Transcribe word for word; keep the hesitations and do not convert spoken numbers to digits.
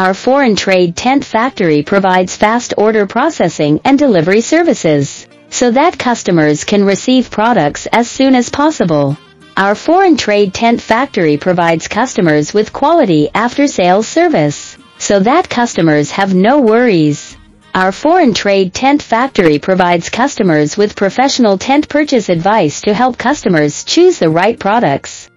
Our foreign trade tent factory provides fast order processing and delivery services, so that customers can receive products as soon as possible. Our foreign trade tent factory provides customers with quality after-sales service, so that customers have no worries. Our foreign trade tent factory provides customers with professional tent purchase advice to help customers choose the right products.